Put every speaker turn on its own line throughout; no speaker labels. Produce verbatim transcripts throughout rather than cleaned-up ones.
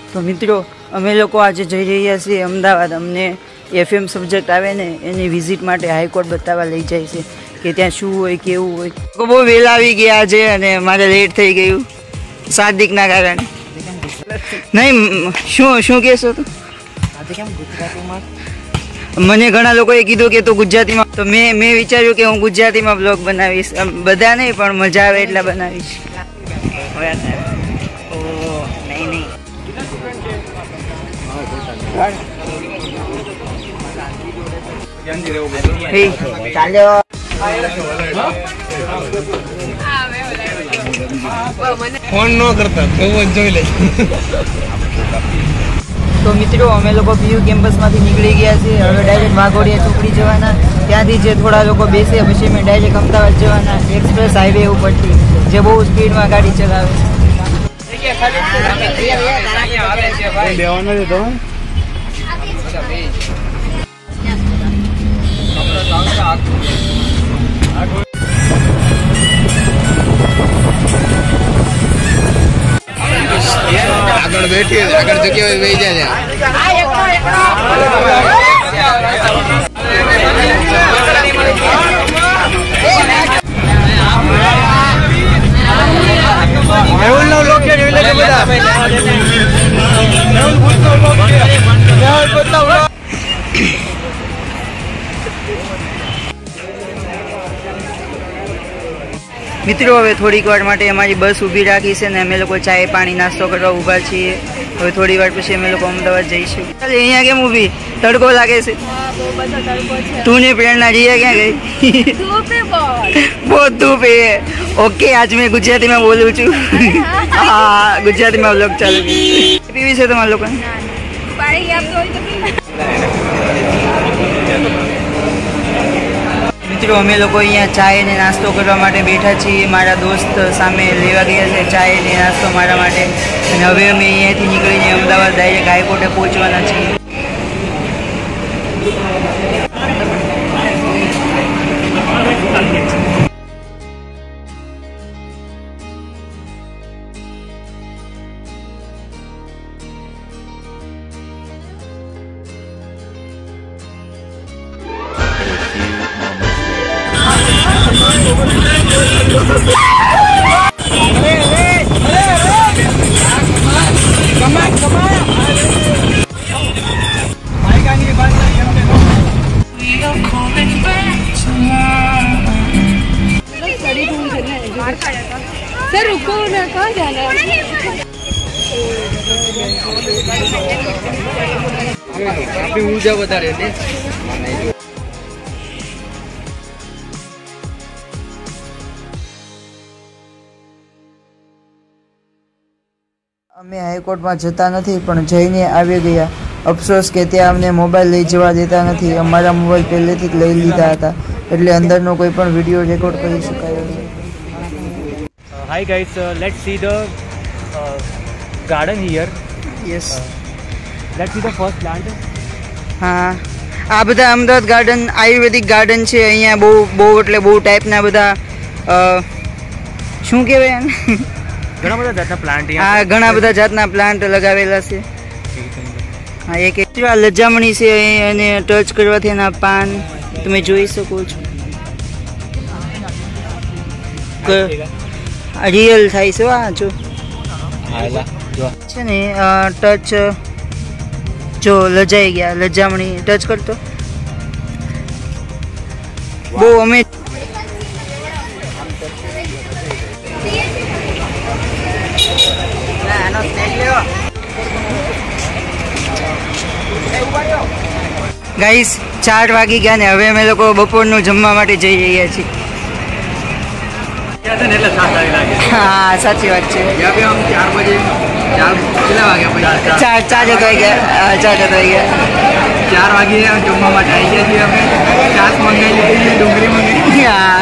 તો મિત્રો અમે લોકો આજે જઈ રહ્યા છીએ અમદાવાદ. અમને એફએમ સબ્જેક્ટ આવે ને એની વિઝિટ માટે હાઈકોર્ટ બતાવવા લઈ જાય છે કે ત્યાં શું હોય કેવું હોય. બહુ વહેલા આવી ગયા છે અને મારે લેટ થઈ ગયું સાદિકના કારણે. નહીં શું શું કહેશો તો? મને ઘણા લોકોએ કીધું કે તું ગુજરાતીમાં, તો મેં મેં વિચાર્યું કે હું ગુજરાતીમાં બ્લોગ બનાવીશ. બધા નહીં પણ મજા આવે એટલા બનાવીશ. નહીં નહીં ચાલ્યો.
ફોન ન કરતા જોઈ લે.
તો મિત્રો અમે લોકો પીયુ કેમ્પસમાંથી નીકળી ગયા છીએ. હવે ડાયરેક્ટ વાઘોડિયા ચોકડી જવાના. ત્યાંથી જે થોડા લોકો બેસે પછી અમે ડાયરેક્ટ અમદાવાદ જવાના એક્સપ્રેસ હાઈવે ઉપરથી, જે બહુ સ્પીડમાં ગાડી ચલાવે છે.
આગળ બેઠી આગળ જગ્યાએ બેસી જાય. મેહુલ નો લોક છે જોઈ લેજો બધા. મેહુલ ભૂત નો લોક છે. મેહુલ બતાવો.
મિત્રો હવે થોડીક વાર માટે અમારી બસ ઊભી રાખી છે ને અમે લોકો ચાય પાણી નાસ્તો કરવા ઊભા છીએ. હવે થોડી વાર પછી અમે લોકો અમદાવાદ જઈશું. અહીંયા કેમ ઊભી? તડકો લાગે છે. તું ને પ્રેરણા જઈએ ક્યાં ગઈ? બહુ ધૂપ એ. ઓકે આજ મેં ગુજરાતીમાં બોલું છું. હા ગુજરાતીમાં બ્લોગ ચાલુ પીવી છે તમારા લોકોને? મિત્રો અમે લોકો અહીંયા ચાય ને નાસ્તો કરવા માટે બેઠા છીએ. મારા દોસ્ત સામે લેવા ગયા છે ચાય ને નાસ્તો મારા માટે. અને હવે અમે અહીંયાથી નીકળીને અમદાવાદ ડાયરેક્ટ હાઈકોર્ટે પહોંચવાના છીએ.
सर रुको ना, कहाँ जाना है?
આપણી ઊર્જા વધારે ને.
અમે હાઈકોર્ટમાં જતા નથી પણ જઈને આવી ગયા. અફસોસ કે ત્યાં અમને મોબાઈલ લઈ જવા દેતા નથી. અમારા મોબાઈલ પહેલેથી જ લઈ લીધા હતા એટલે અંદરનો કોઈ પણ વિડીયો રેકોર્ડ કરી શકાયો છે.
Hi guys, uh, let's see the uh, garden here.
Yes.
Uh, let's see the first plant.
હા આ બધા અમદાવાદ ગાર્ડન આયુર્વેદિક ગાર્ડન છે. અહીંયા બહુ બહુ એટલે બહુ ટાઈપના બધા શું કહેવાય
ઘણા બધા જાતના પ્લાન્ટ
હા ઘણા બધા જાતના પ્લાન્ટ લગાવેલા છે. હા એક એક્સ્ટ્રા લજામણી છે અને ટચ કરવાથી એના પાન તમે જોઈ શકો છો. રિયલ થાય છે. આ જો છે ને ટચ જો લજાઈ ગયા. લજામણી ટચ કરતો બહુ અમે ગાઈસ ચાર વાગી ગયા ને હવે અમે લોકો બપોરનું જમવા માટે જઈ રહ્યા છીએ. હા સાચી વાત છે.
ચાર બજે ચાર કેટલા વાગ્યા?
ચાર ચાર જતો આવી ગયા. ચાર જતો આવી ગયા.
ચાર વાગે જમવા માટે આવી ગયા છીએ અમે. છાસ મંગાવી લીધી, ડુંગળી મંગાવી.
હા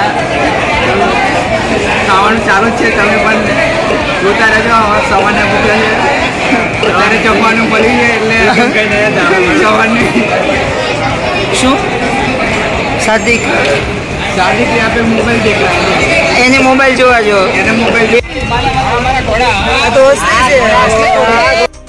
ખાવાનું ચાલુ જ છે. તમે પણ જોતા રહેજો. સવારને ભૂખ્યા છે અત્યારે જમવાનું મળી જાય એટલે સવારની
શું સાદિક
સાદિક આપણે મોબાઈલ દેખાય
એને મોબાઈલ જોવા જો
એને મોબાઈલ
આ તો વસ્તી છે.